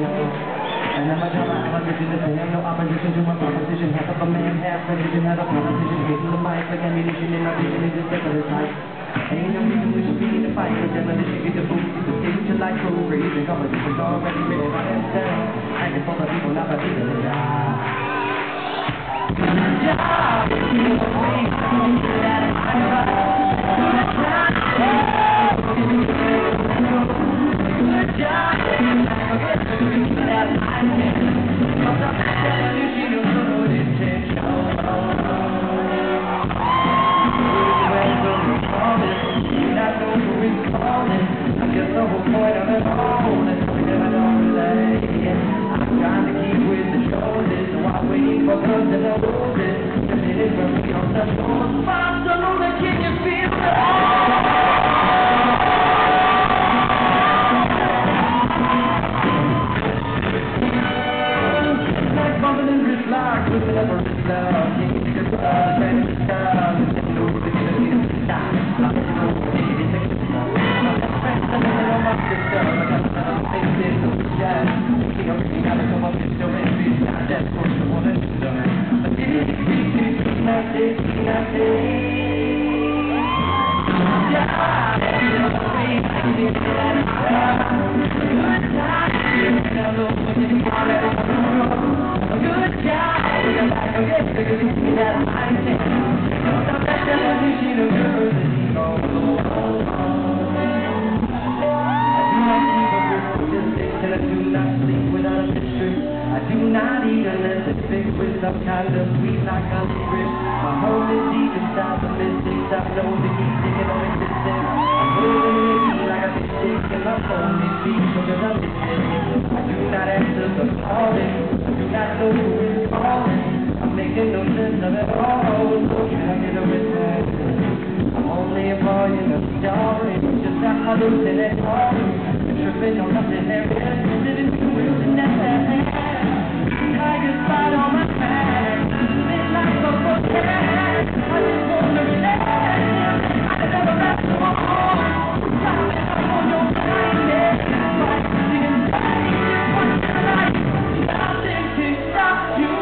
And I'm a drama, I'm a vision, to him, no opposition to my proposition. Half of a man, half religion, half a proposition. Hitting the mic like ammunition, and my vision is just better than sight. Ain't no reason we should be in a fight, cause demolition get the boots, the stage to like cool breeze, and competition's already written by themselves. Acting for the people, not for people to die. Good job, you know, we don't do that in my life. Good job, good job, that I can. Cause I'm telling you, she don't know this shit, I know who is calling. I guess the whole point of it all is something that I don't relate. I'm trying to keep with the shoulders, so I'm waiting for guns and roses. Just hit it from me on the floor. Barcelona, can you feel it? Like bumping in wrist locks with an everest love. Can't get the guitar, trying to stop. And know the feeling is stop. Some kind of sweet, not constant. My home is deep inside the mystics. I know that he's thinking of existence. I'm moving with me like a mystic, and my phone is beat because I'm missing. I do not answer the calling. I do not know who is calling. I'm making no sense of it all. So can I get a response? I'm only a boy in a story. Just a hallucinate story. Tripping on nothing there is. Living through it in that Tigers fight on my back, midnight for protect. I just wanna relax. I never left the wall. Driving up on your mind, fighting inside. Just one night, nothing can stop you.